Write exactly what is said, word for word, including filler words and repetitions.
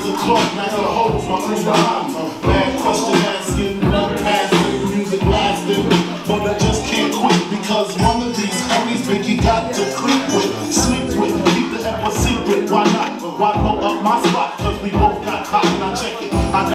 the clock, nice the hoes, my crew behind me. Bad question asking, none passing, music lasting, but I just can't quit because one of these homies Biggie got to creep with, sleep with, keep the F a secret. Why not? Why blow up my spot? Cause we both got hot and I check it. I